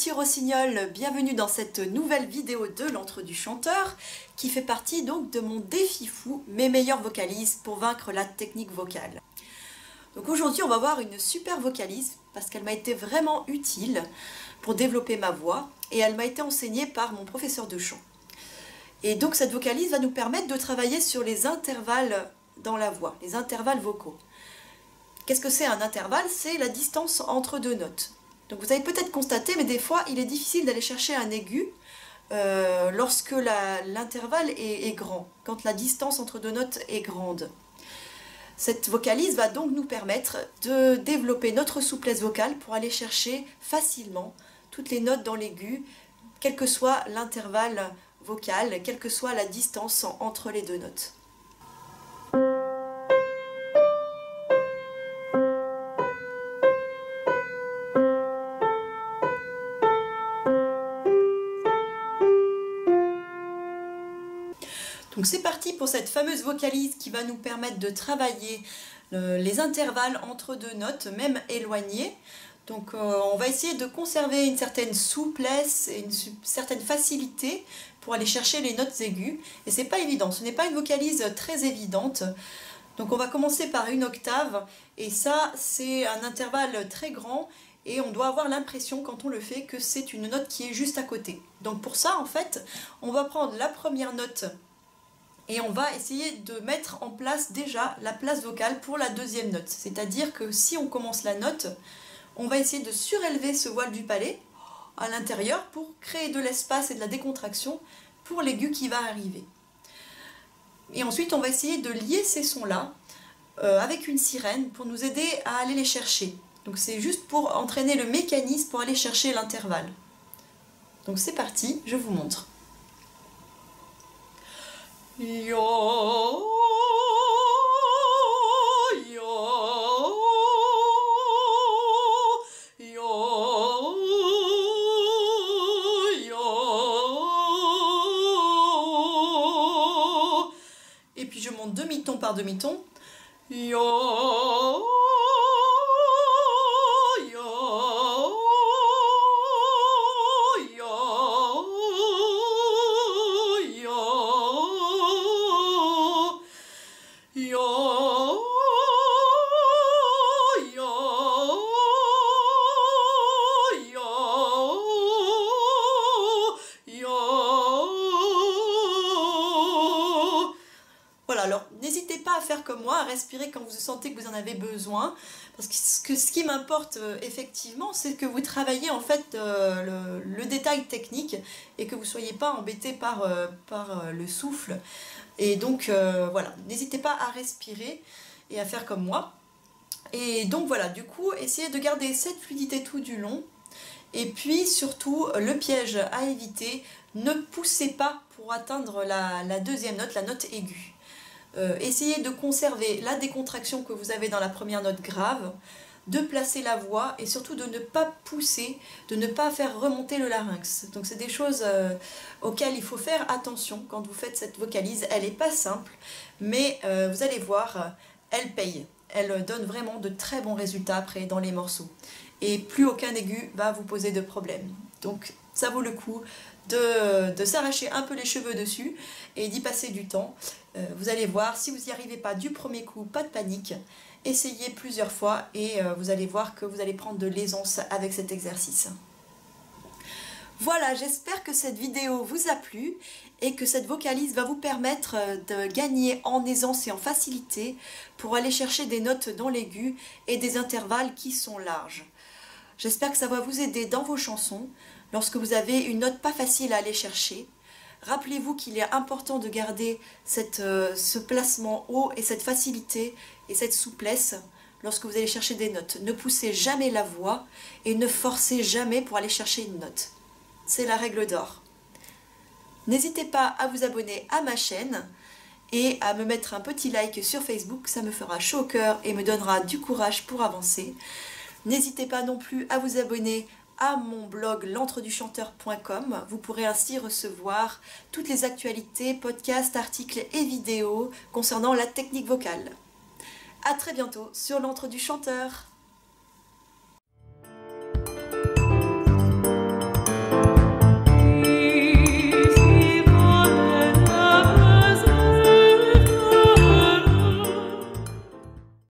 petits rossignols, bienvenue dans cette nouvelle vidéo de l'Antre du chanteur qui fait partie donc de mon défi fou, mes meilleures vocalises pour vaincre la technique vocale. Donc aujourd'hui on va voir une super vocalise parce qu'elle m'a été vraiment utile pour développer ma voix et elle m'a été enseignée par mon professeur de chant. Et donc cette vocalise va nous permettre de travailler sur les intervalles dans la voix, les intervalles vocaux. Qu'est-ce que c'est un intervalle? C'est la distance entre deux notes. Donc vous avez peut-être constaté, mais des fois il est difficile d'aller chercher un aigu lorsque l'intervalle est grand, quand la distance entre deux notes est grande. Cette vocalise va donc nous permettre de développer notre souplesse vocale pour aller chercher facilement toutes les notes dans l'aigu, quel que soit l'intervalle vocal, quelle que soit la distance entre les deux notes. Donc c'est parti pour cette fameuse vocalise qui va nous permettre de travailler les intervalles entre deux notes, même éloignées. Donc on va essayer de conserver une certaine souplesse et une certaine facilité pour aller chercher les notes aiguës. Et c'est pas évident, ce n'est pas une vocalise très évidente. Donc on va commencer par une octave et ça c'est un intervalle très grand et on doit avoir l'impression quand on le fait que c'est une note qui est juste à côté. Donc pour ça en fait on va prendre la première note et on va essayer de mettre en place déjà la place vocale pour la deuxième note. C'est-à-dire que si on commence la note, on va essayer de surélever ce voile du palais à l'intérieur pour créer de l'espace et de la décontraction pour l'aigu qui va arriver. Et ensuite, on va essayer de lier ces sons-là avec une sirène pour nous aider à aller les chercher. Donc c'est juste pour entraîner le mécanisme pour aller chercher l'intervalle. Donc c'est parti, je vous montre. Yo, yo, yo, yo. Et puis je monte demi-ton par demi-ton. Yo. Voilà, alors n'hésitez pas à faire comme moi, à respirer quand vous sentez que vous en avez besoin, parce que ce qui m'importe effectivement, c'est que vous travaillez en fait le détail technique et que vous ne soyez pas embêté par le souffle. Et donc voilà, n'hésitez pas à respirer et à faire comme moi. Et donc voilà, du coup, essayez de garder cette fluidité tout du long. Et puis surtout, le piège à éviter, ne poussez pas pour atteindre la deuxième note, la note aiguë. Essayez de conserver la décontraction que vous avez dans la première note grave, de placer la voix et surtout de ne pas pousser, de ne pas faire remonter le larynx. Donc c'est des choses auxquelles il faut faire attention quand vous faites cette vocalise. Elle n'est pas simple, mais vous allez voir, elle paye. Elle donne vraiment de très bons résultats après dans les morceaux. Et plus aucun aigu va vous poser de problème. Donc ça vaut le coup de s'arracher un peu les cheveux dessus et d'y passer du temps. Vous allez voir, si vous n'y arrivez pas du premier coup, pas de panique. Essayez plusieurs fois et vous allez voir que vous allez prendre de l'aisance avec cet exercice. Voilà, j'espère que cette vidéo vous a plu et que cette vocalise va vous permettre de gagner en aisance et en facilité pour aller chercher des notes dans l'aigu et des intervalles qui sont larges. J'espère que ça va vous aider dans vos chansons lorsque vous avez une note pas facile à aller chercher. Rappelez-vous qu'il est important de garder ce placement haut et cette facilité et cette souplesse lorsque vous allez chercher des notes. Ne poussez jamais la voix et ne forcez jamais pour aller chercher une note. C'est la règle d'or. N'hésitez pas à vous abonner à ma chaîne et à me mettre un petit like sur Facebook, ça me fera chaud au cœur et me donnera du courage pour avancer. N'hésitez pas non plus à vous abonner à mon blog l'entreduchanteur.com. Vous pourrez ainsi recevoir toutes les actualités, podcasts, articles et vidéos concernant la technique vocale. À très bientôt sur l'Antre du chanteur.